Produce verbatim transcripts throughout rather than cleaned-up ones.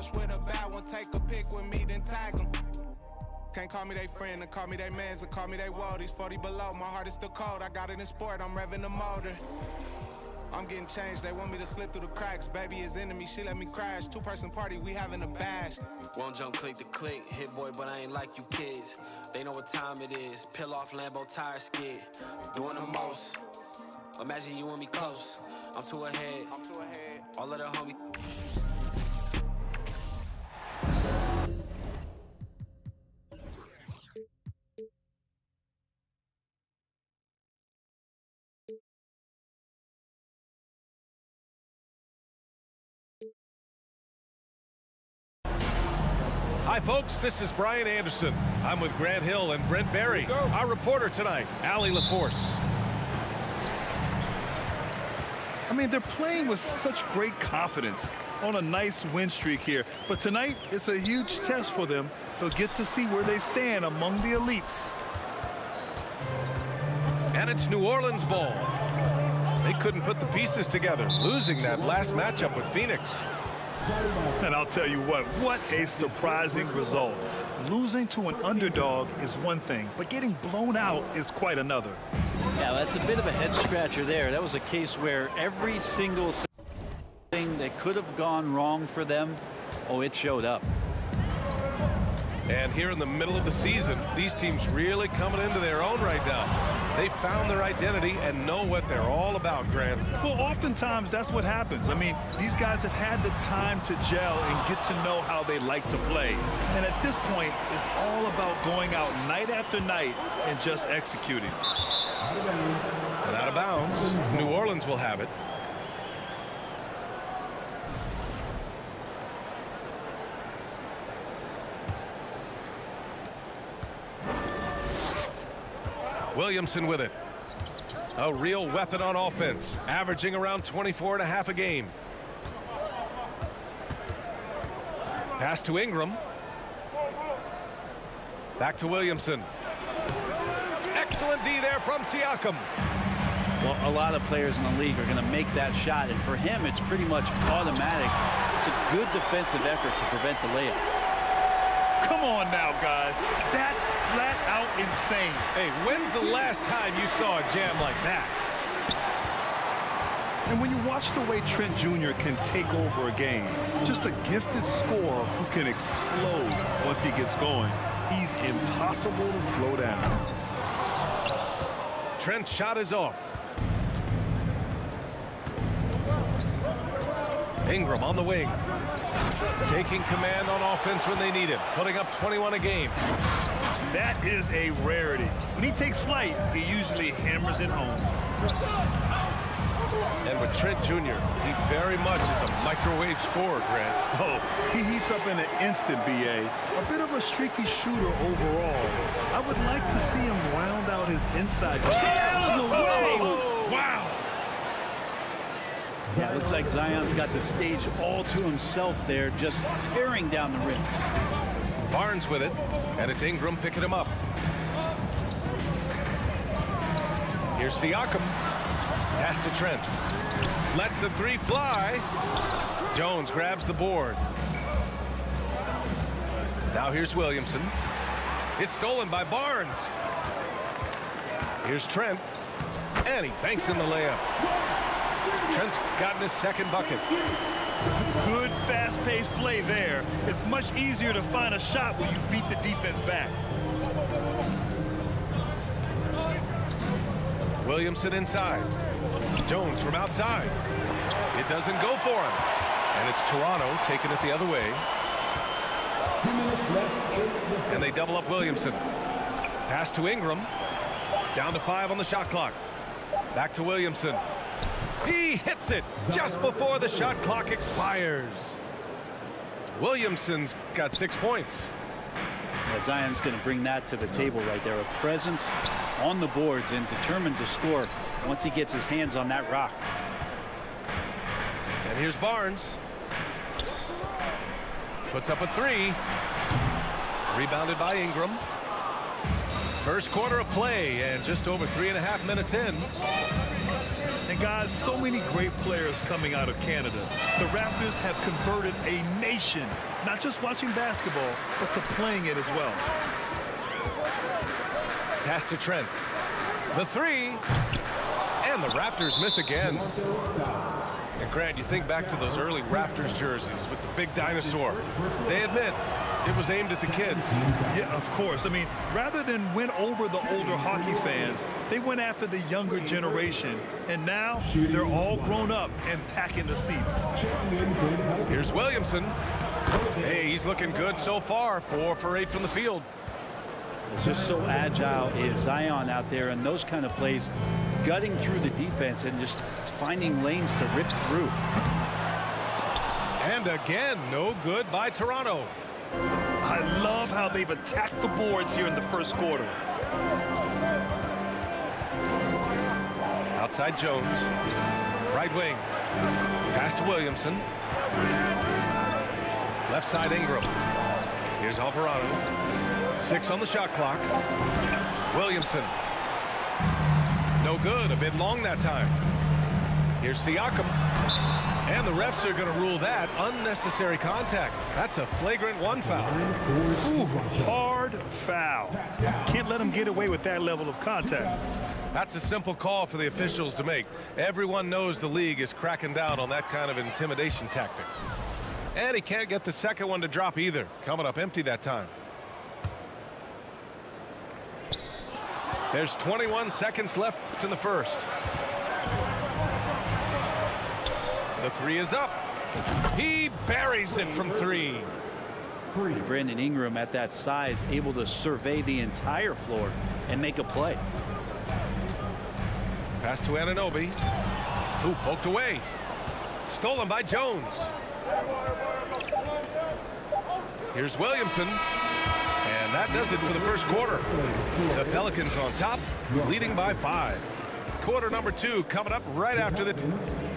rush with a bad one, take a pic with me, then tag them. Can't call me they friend, and call me they mans, and call me they worldies. forty below, my heart is still cold. I got it in sport, I'm revving the motor. I'm getting changed, they want me to slip through the cracks. Baby is into me, she let me crash. Two-person party, we having a bash. Won't jump click to click, hit boy, but I ain't like you kids. They know what time it is, peel off Lambo tire skid. Doing the most, imagine you and me close. I'm too ahead, I'm too ahead. all of the homie. Hi, folks. This is Brian Anderson. I'm with Grant Hill and Brent Barry. Our reporter tonight, Allie LaForce. I mean, they're playing with such great confidence on a nice win streak here. But tonight, it's a huge test for them. They'll get to see where they stand among the elites. And it's New Orleans ball. They couldn't put the pieces together, losing that last matchup with Phoenix. And I'll tell you what, what a surprising result. Losing to an underdog is one thing, but getting blown out is quite another. Yeah, that's a bit of a head scratcher there. That was a case where every single thing that could have gone wrong for them, oh, it showed up. And here in the middle of the season, these teams really coming into their own right now. They found their identity and know what they're all about, Grant. Well, oftentimes that's what happens. I mean, these guys have had the time to gel and get to know how they like to play. And at this point, it's all about going out night after night and just executing. And out of bounds, New Orleans will have it. Williamson with it. A real weapon on offense, averaging around twenty-four and a half a game. Pass to Ingram. Back to Williamson. Excellent D there from Siakam. Well, a lot of players in the league are going to make that shot, and for him, it's pretty much automatic. It's a good defensive effort to prevent the layup. Come on now, guys. That's flat out insane. Hey, when's the last time you saw a jam like that? And when you watch the way Trent Junior can take over a game, just a gifted scorer who can explode once he gets going, he's impossible to slow down. Trent's shot is off. Ingram on the wing. Taking command on offense when they need it. Putting up twenty-one a game. That is a rarity. When he takes flight, he usually hammers it home. And with Trent Junior, he very much is a microwave scorer, Grant. Oh, he heats up in an instant, B A. A bit of a streaky shooter overall. I would like to see him round out his inside. Out of the way! Wow! Yeah, it looks like Zion's got the stage all to himself there, just tearing down the rim. Barnes with it, and it's Ingram picking him up. Here's Siakam. Pass to Trent. Lets the three fly. Jones grabs the board. Now here's Williamson. It's stolen by Barnes. Here's Trent. And he banks in the layup. Trent's gotten his second bucket. Good fast-paced play there. It's much easier to find a shot when you beat the defense back. Williamson inside. Jones from outside. It doesn't go for him. And it's Toronto taking it the other way. And they double up Williamson. Pass to Ingram. Down to five on the shot clock. Back to Williamson. He hits it just before the shot clock expires. Williamson's got six points. Yeah, Zion's going to bring that to the table right there. A presence on the boards and determined to score once he gets his hands on that rock. And here's Barnes. Puts up a three. Rebounded by Ingram. First quarter of play and just over three and a half minutes in. And guys, so many great players coming out of Canada. The Raptors have converted a nation, not just watching basketball, but to playing it as well. Pass to Trent. The three. And the Raptors miss again. And Grant, you think back to those early Raptors jerseys with the big dinosaur. They admit it was aimed at the kids. Yeah, of course. I mean, rather than win over the older hockey fans, they went after the younger generation. And now they're all grown up and packing the seats. Here's Williamson. Hey, he's looking good so far. Four for eight from the field. It's just so agile is Zion out there in those kind of plays, gutting through the defense and just finding lanes to rip through. And again, no good by Toronto. I love how they've attacked the boards here in the first quarter. Outside Jones. Right wing. Pass to Williamson. Left side Ingram. Here's Alvarado. Six on the shot clock. Williamson. No good. A bit long that time. Here's Siakam. And the refs are going to rule that unnecessary contact. That's a flagrant one foul. Ooh, hard foul. Can't let him get away with that level of contact. That's a simple call for the officials to make. Everyone knows the league is cracking down on that kind of intimidation tactic. And he can't get the second one to drop either. Coming up empty that time. There's twenty-one seconds left in the first. The three is up. He buries it from three. Brandon Ingram at that size, able to survey the entire floor and make a play. Pass to Anunoby. Who poked away. Stolen by Jones. Here's Williamson. And that does it for the first quarter. The Pelicans on top, leading by five. Quarter number two coming up right after the...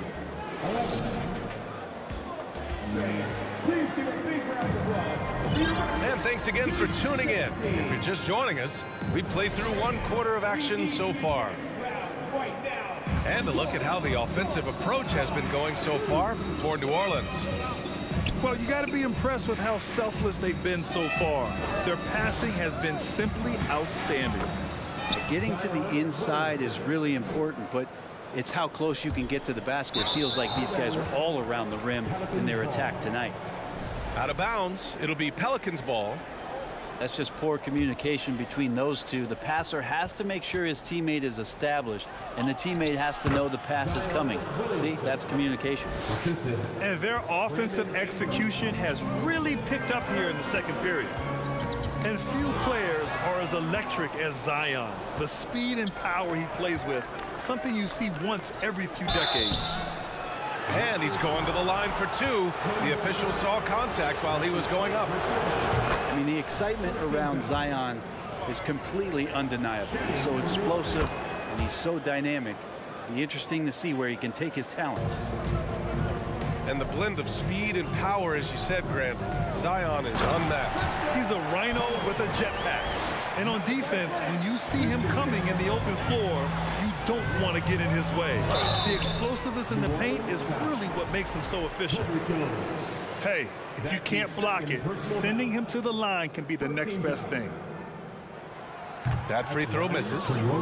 And thanks again for tuning in. If you're just joining us, we've played through one quarter of action so far. And a look at how the offensive approach has been going so far for New Orleans. Well, you got to be impressed with how selfless they've been so far. Their passing has been simply outstanding. Getting to the inside is really important, but it's how close you can get to the basket. It feels like these guys are all around the rim in their attack tonight. Out of bounds, it'll be Pelicans ball. That's just poor communication between those two. The passer has to make sure his teammate is established, and the teammate has to know the pass is coming. See, that's communication. And their offensive execution has really picked up here in the second period. And few players are as electric as Zion. The speed and power he plays with, something you see once every few decades. And he's going to the line for two. The official saw contact while he was going up. I mean, the excitement around Zion is completely undeniable. He's so explosive and he's so dynamic. It'll be interesting to see where he can take his talents. And the blend of speed and power, as you said, Grant, Zion is unmatched. He's a rhino with a jetpack. And on defense, when you see him coming in the open floor, you don't want to get in his way. The explosiveness in the paint is really what makes him so efficient. Hey, if you can't block it, sending him to the line can be the next best thing. That free throw misses.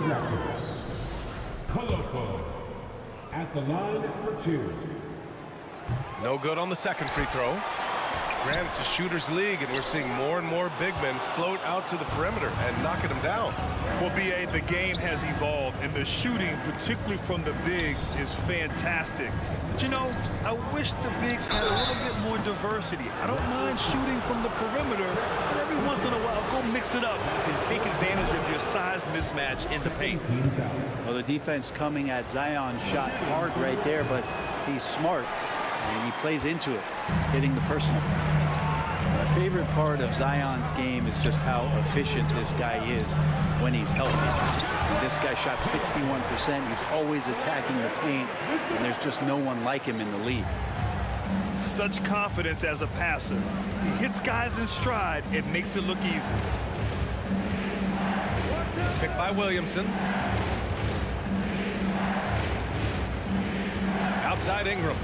Koloko at the line for two. No good on the second free throw. Grant, it's a shooter's league, and we're seeing more and more big men float out to the perimeter and knocking them down. Well, B A, the game has evolved, and the shooting, particularly from the bigs, is fantastic. But, you know, I wish the bigs had a little bit more diversity. I don't mind shooting from the perimeter, but every once in a while, go mix it up and take advantage of your size mismatch in the paint. Well, the defense coming at Zion shot hard right there, but he's smart, and he plays into it, hitting the personal. My favorite part of Zion's game is just how efficient this guy is when he's healthy. And this guy shot sixty-one percent. He's always attacking the paint, and there's just no one like him in the league. Such confidence as a passer. He hits guys in stride. It makes it look easy. Picked by Williamson. Outside Ingram.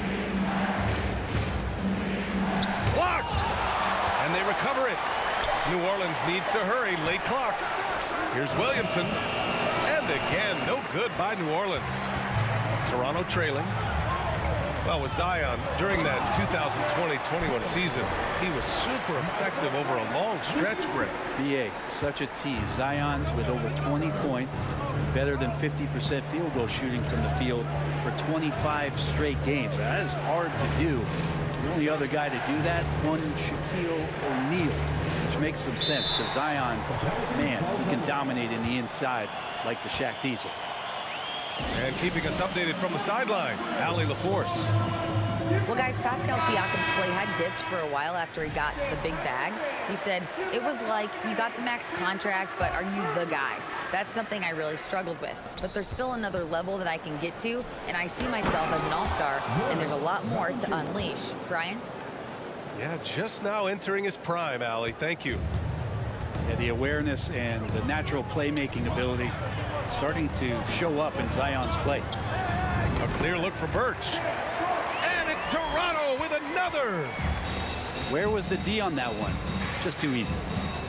Blocked! And they recover it. New Orleans needs to hurry. Late clock. Here's Williamson. And again, no good by New Orleans. Toronto trailing. Well, with Zion, during that two thousand twenty twenty-one season, he was super effective over a long stretch, Brett. B A, such a tease. Zion with over twenty points, better than fifty percent field goal shooting from the field for twenty-five straight games. That is hard to do. The only other guy to do that, one Shaquille O'Neal, which makes some sense because Zion, man, he can dominate in the inside like the Shaq Diesel. And keeping us updated from the sideline, Allie LaForce. Well, guys, Pascal Siakam's play had dipped for a while after he got the big bag. He said, it was like, you got the max contract, but are you the guy? That's something I really struggled with. But there's still another level that I can get to, and I see myself as an all-star, and there's a lot more to unleash. Brian? Yeah, just now entering his prime, Allie. Thank you. Yeah, the awareness and the natural playmaking ability starting to show up in Zion's play. A clear look for Birch. And it's Toronto with another. Where was the D on that one? Just too easy.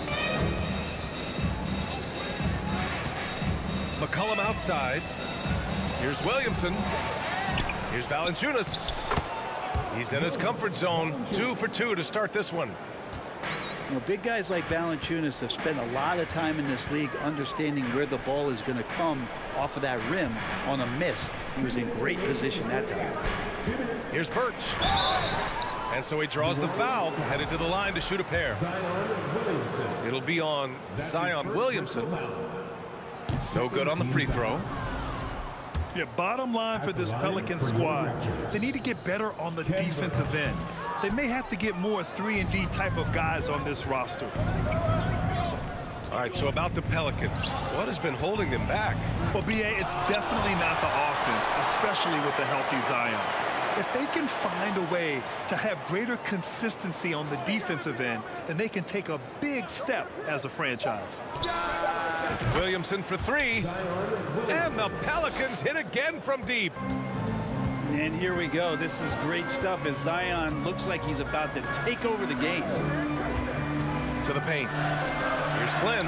McCollum outside. Here's Williamson. Here's Valanciunas. He's in his comfort zone. Two for two to start this one. You know, big guys like Valanciunas have spent a lot of time in this league understanding where the ball is going to come off of that rim on a miss. He was in great position that time. Here's Birch. And so he draws the foul, headed to the line to shoot a pair. It'll be on Zion Williamson. No good on the free throw. Yeah, bottom line for this Pelican squad, they need to get better on the defensive end. They may have to get more three and D type of guys on this roster. All right, so about the Pelicans, what has been holding them back? Well, B A, it's definitely not the offense, especially with the healthy Zion. If they can find a way to have greater consistency on the defensive end, then they can take a big step as a franchise. Williamson for three, and the Pelicans hit again from deep. And here we go. This is great stuff as Zion looks like he's about to take over the game. To the paint. Here's Flynn.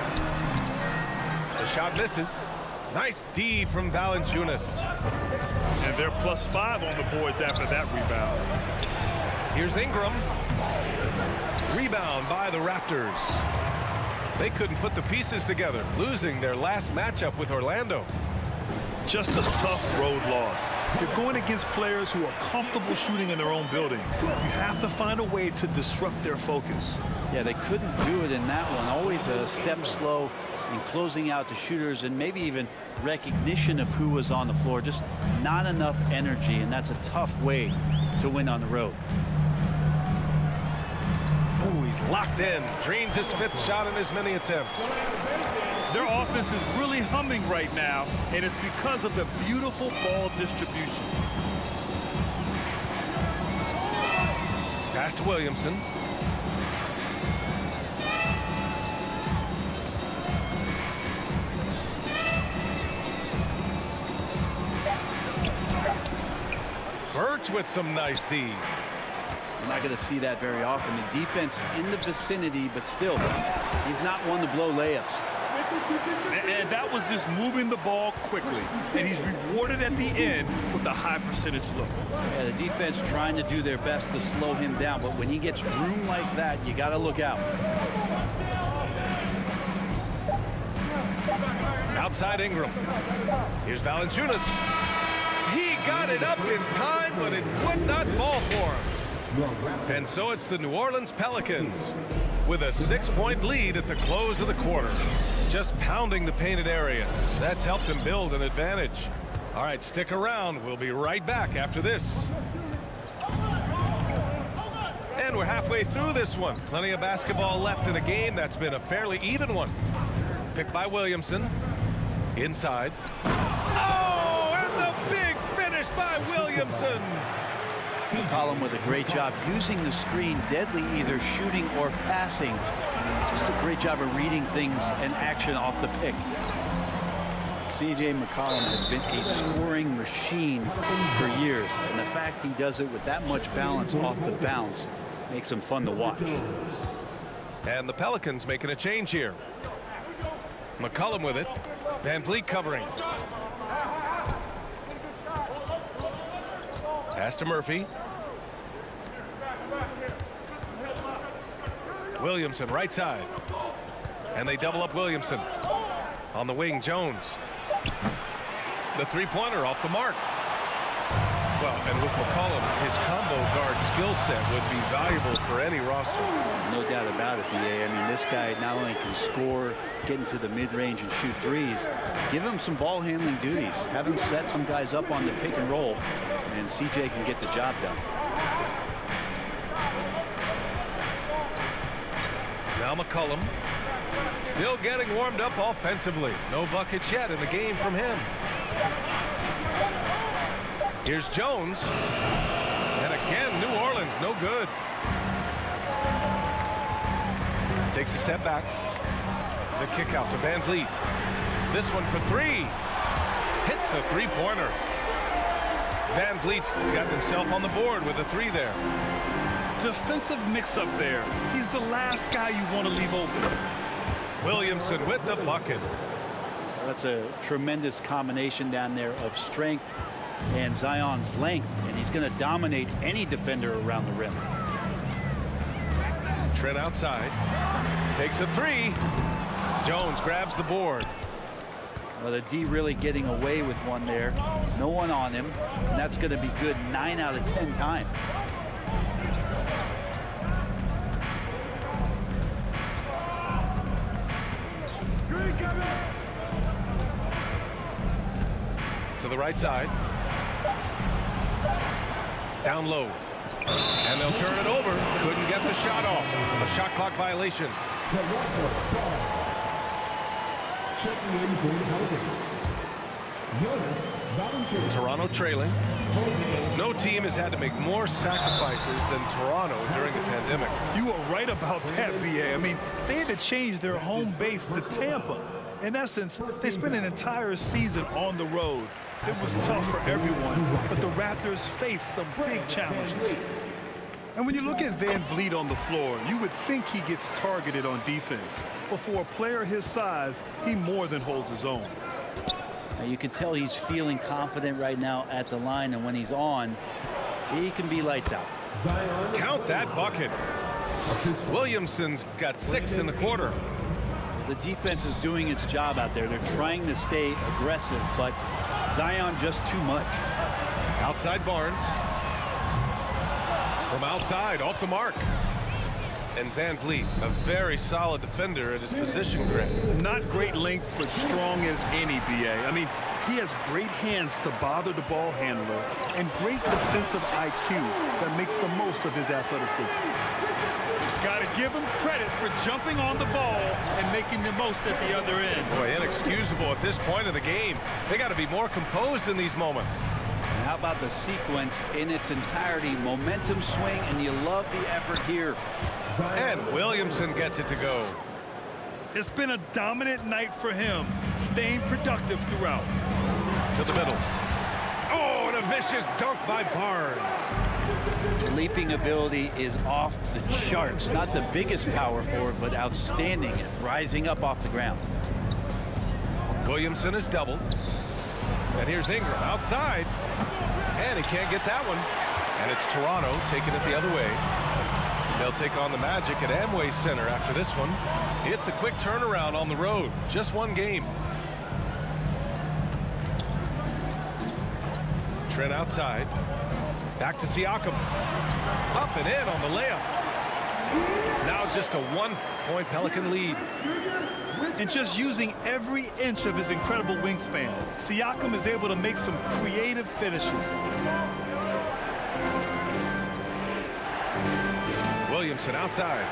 The shot misses. Nice D from Valanciunas. And they're plus five on the boards after that rebound. Here's Ingram. Rebound by the Raptors. They couldn't put the pieces together, losing their last matchup with Orlando. Just a tough road loss. You're going against players who are comfortable shooting in their own building. You have to find a way to disrupt their focus. Yeah, they couldn't do it in that one. Always a step slow in closing out the shooters and maybe even recognition of who was on the floor. Just not enough energy, and that's a tough way to win on the road. Ooh, he's locked in. Drains his fifth shot in as many attempts. Their offense is really humming right now, and it's because of the beautiful ball distribution. Pass to Williamson. Birch with some nice D. You're not going to see that very often. The defense in the vicinity, but still, he's not one to blow layups. And that was just moving the ball quickly. And he's rewarded at the end with a high percentage look. Yeah, the defense trying to do their best to slow him down, but when he gets room like that, you got to look out. Outside Ingram. Here's Valanciunas. He got it up in time, but it would not fall for him. And so it's the New Orleans Pelicans with a six-point lead at the close of the quarter. Just pounding the painted area. That's helped him build an advantage. All right, stick around. We'll be right back after this. And we're halfway through this one. Plenty of basketball left in a game that's been a fairly even one. Picked by Williamson. Inside. Oh, and the big finish by Williamson. McCollum with a great job using the screen, deadly either shooting or passing. Just a great job of reading things and action off the pick. C J McCollum has been a scoring machine for years, and the fact he does it with that much balance off the bounce makes him fun to watch. And the Pelicans making a change here. McCollum with it. Van Vliet covering. Pass to Murphy. Williamson right side. And they double up Williamson. On the wing, Jones. The three-pointer off the mark. Well, and with McCollum, his combo guard skill set would be valuable for any roster. No doubt about it, B A. I mean, this guy not only can score, get into the mid-range and shoot threes, give him some ball handling duties. Have him set some guys up on the pick and roll, and C J can get the job done. Now McCollum still getting warmed up offensively. No buckets yet in the game from him. Here's Jones. And again, New Orleans, no good. Takes a step back. The kick out to Van Vliet. This one for three. Hits a three-pointer. Van Vliet's got himself on the board with a three there. Defensive mix-up there. He's the last guy you want to leave open. Williamson with the bucket. That's a tremendous combination down there of strength and Zion's length, and he's going to dominate any defender around the rim. Trent outside. Takes a three. Jones grabs the board. Well, the D really getting away with one there. No one on him, and that's going to be good nine out of ten times. To the right side. Down low. And they'll turn it over. Couldn't get the shot off. A shot clock violation. Toronto trailing. No team has had to make more sacrifices than Toronto during the pandemic. You are right about that, B A. I mean, they had to change their home base to Tampa. In essence, they spent an entire season on the road. It was tough for everyone, but the Raptors faced some big challenges. And when you look at Van Vliet on the floor, you would think he gets targeted on defense. But for a player his size, he more than holds his own. Now you can tell he's feeling confident right now at the line, and when he's on, he can be lights out. Count that bucket. Williamson's got six in the quarter. The defense is doing its job out there. They're trying to stay aggressive, but Zion just too much. Outside Barnes. From outside, off the mark. And Van Vliet, a very solid defender at his position grid. Not great length, but strong as any, B A. I mean, he has great hands to bother the ball handler and great defensive I Q that makes the most of his athleticism. Got to give him credit for jumping on the ball and making the most at the other end. Boy, inexcusable at this point of the game. They got to be more composed in these moments. And how about the sequence in its entirety? Momentum swing, and you love the effort here. And Williamson gets it to go. It's been a dominant night for him, staying productive throughout. To the middle. Oh, and a vicious dunk by Barnes. Leaping ability is off the charts. Not the biggest power forward, but outstanding at rising up off the ground. Williamson is doubled. And here's Ingram outside. And he can't get that one. And it's Toronto taking it the other way. They'll take on the Magic at Amway Center after this one. It's a quick turnaround on the road. Just one game. Trent outside. Back to Siakam. Up and in on the layup. Now just a one-point Pelican lead. And just using every inch of his incredible wingspan, Siakam is able to make some creative finishes. Williamson outside.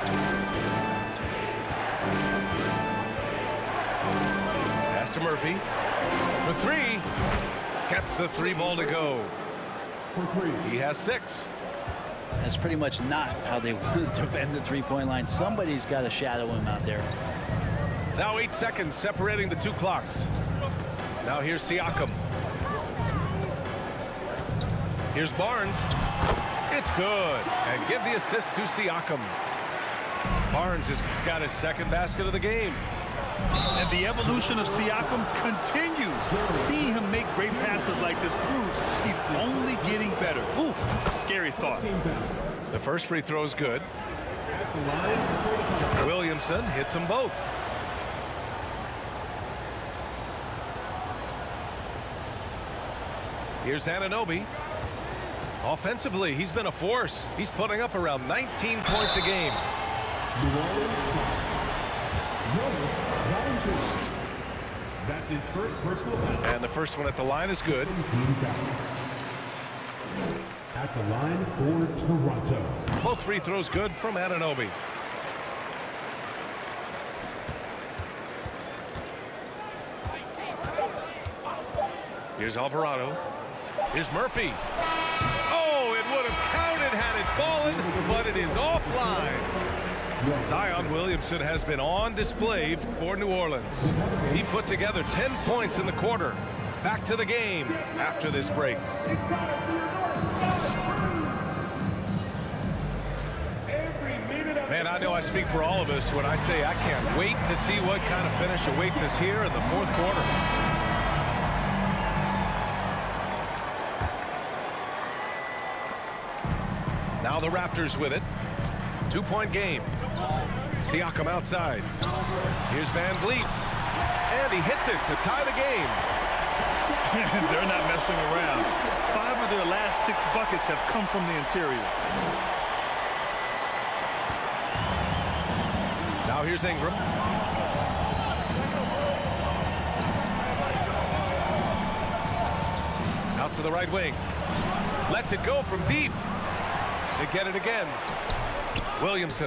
Pass to Murphy. For three. Gets the three ball to go. He has six. That's pretty much not how they want to defend the three-point line. Somebody's got to shadow him out there. Now eight seconds separating the two clocks. Now here's Siakam. Here's Barnes. It's good. And give the assist to Siakam. Barnes has got his second basket of the game. And the evolution of Siakam continues. Seeing him make great passes like this proves he's only getting better. Ooh, scary thought. The first free throw is good. Williamson hits them both. Here's Anunoby. Offensively, he's been a force. He's putting up around nineteen points a game. That's his first personal foul. And the first one at the line is good. At the line for Toronto. Both free throws good from Anunoby. Here's Alvarado. Here's Murphy. Oh, it would have counted had it fallen, but it is offline. Zion Williamson has been on display for New Orleans. He put together ten points in the quarter. Back to the game after this break. Man, I know I speak for all of us when I say I can't wait to see what kind of finish awaits us here in the fourth quarter. Now the Raptors with it. Two-point game. Siakam outside. Here's Van Vliet. And he hits it to tie the game. They're not messing around. Five of their last six buckets have come from the interior. Now here's Ingram. Out to the right wing. Lets it go from deep. They get it again. Williamson.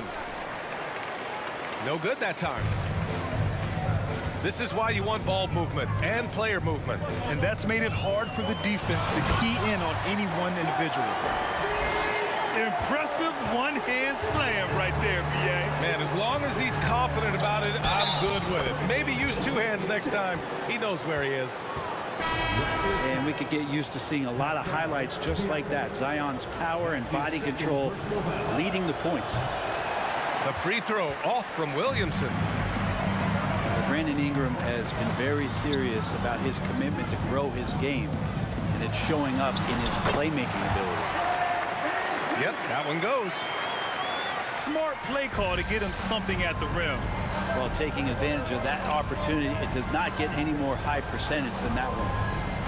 No good that time. This is why you want ball movement and player movement. And that's made it hard for the defense to key in on any one individual. Impressive one-hand slam right there, B A. Man, as long as he's confident about it, I'm good with it. Maybe use two hands next time. He knows where he is. And we could get used to seeing a lot of highlights just like that. Zion's power and body control leading the points. The free throw off from Williamson. Brandon Ingram has been very serious about his commitment to grow his game, and it's showing up in his playmaking ability. Yep, that one goes. Smart play call to get him something at the rim. While taking advantage of that opportunity, it does not get any more high percentage than that one.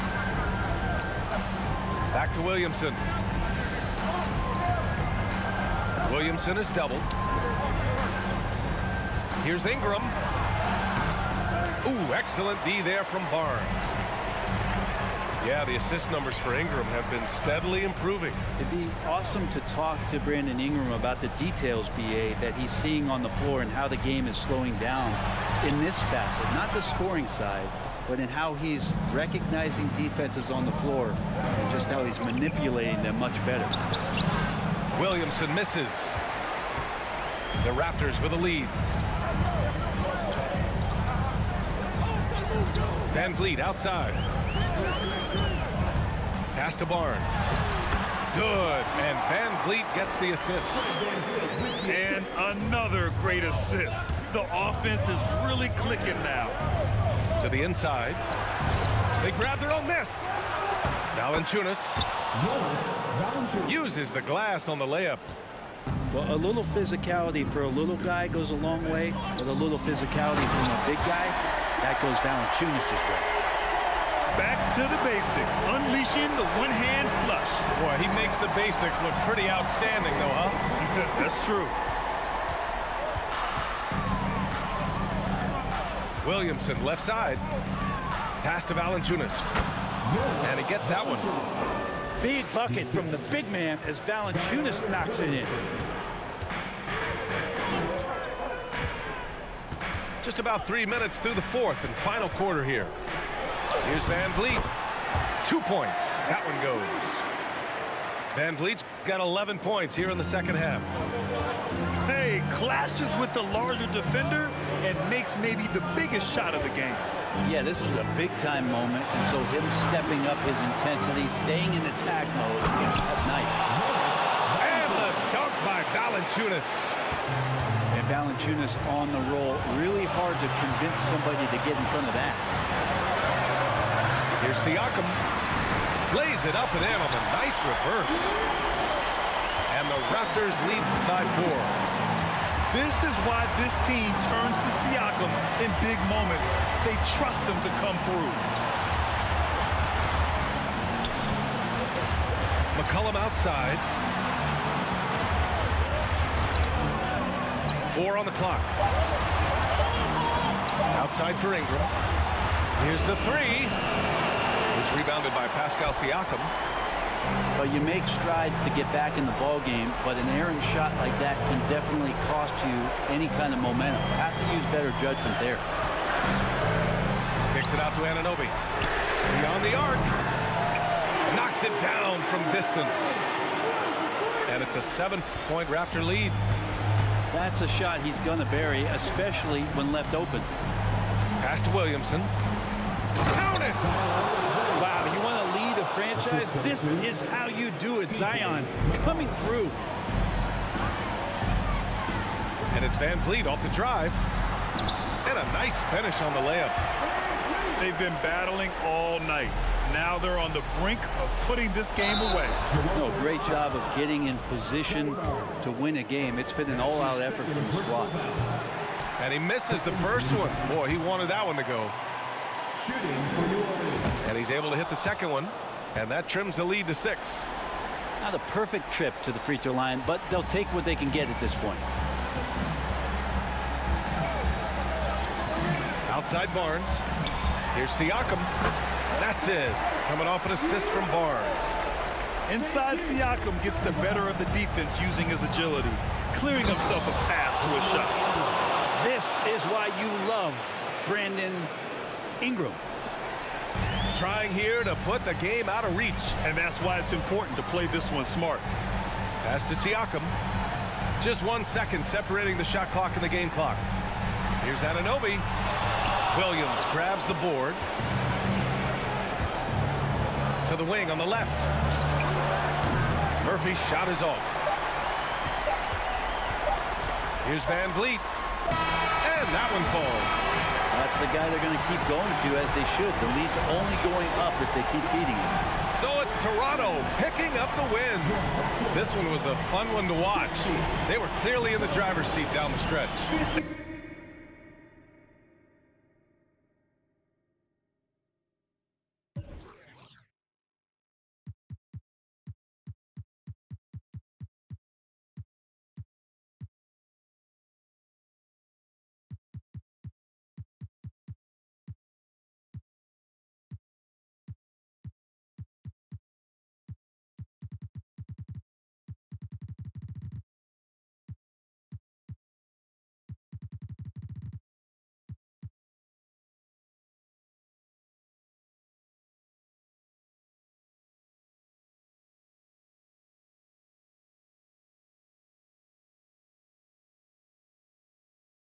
Back to Williamson. Williamson is doubled. Here's Ingram. Ooh, excellent D there from Barnes. Yeah, the assist numbers for Ingram have been steadily improving. It'd be awesome to talk to Brandon Ingram about the details, B A, that he's seeing on the floor and how the game is slowing down in this facet, not the scoring side, but in how he's recognizing defenses on the floor and just how he's manipulating them much better. Williamson misses. The Raptors with a lead. Van Vliet outside. Pass to Barnes. Good. And Van Vliet gets the assist. And another great assist. The offense is really clicking now. To the inside. They grab their own miss. Valanciunas uses the glass on the layup. Well, a little physicality for a little guy goes a long way, but a little physicality from a big guy, that goes Valanciunas' way. Back to the basics, unleashing the one-hand flush. Boy, he makes the basics look pretty outstanding, though, huh? That's true. Williamson, left side. Pass to Valanciunas. And he gets that one. Big bucket from the big man as Valanciunas knocks it in. Just about three minutes through the fourth and final quarter here. Here's Van Vliet. Two points. That one goes. Van Vliet's got eleven points here in the second half. Hey, clashes with the larger defender and makes maybe the biggest shot of the game. Yeah, this is a big-time moment, and so him stepping up his intensity, staying in attack mode, that's nice. And the dunk by Valanciunas. And Valanciunas on the roll. Really hard to convince somebody to get in front of that. Here's Siakam. Lays it up and in on the nice reverse. And the Raptors lead by four. This is why this team turns to Siakam in big moments. They trust him to come through. McCollum outside. Four on the clock. Outside for Ingram. Here's the three. It's rebounded by Pascal Siakam. Well, you make strides to get back in the ball game, but an errant shot like that can definitely cost you any kind of momentum. Have to use better judgment there. Kicks it out to Anunoby. Beyond the arc. Knocks it down from distance. And it's a seven-point Raptor lead. That's a shot he's going to bury, especially when left open. Pass to Williamson. Count it! Wow, you want to lead a franchise? This is how you do it. Zion coming through. And it's Van Vliet off the drive. And a nice finish on the layup. They've been battling all night. Now they're on the brink of putting this game away. No, great job of getting in position to win a game. It's been an all-out effort from the squad. And he misses the first one. Boy, he wanted that one to go. And he's able to hit the second one. And that trims the lead to six. Not a perfect trip to the free throw line, but they'll take what they can get at this point. Outside Barnes. Here's Siakam. That's it. Coming off an assist from Barnes. Inside, Siakam gets the better of the defense using his agility, clearing himself a path to a shot. This is why you love Brandon Ingram. Trying here to put the game out of reach. And that's why it's important to play this one smart. Pass to Siakam. Just one second separating the shot clock and the game clock. Here's Anunoby. Williams grabs the board. To the wing on the left. Murphy's shot is off. Here's Van Vliet. And that one falls. That's the guy they're going to keep going to, as they should. The lead's only going up if they keep feeding him. So it's Toronto picking up the win. This one was a fun one to watch. They were clearly in the driver's seat down the stretch.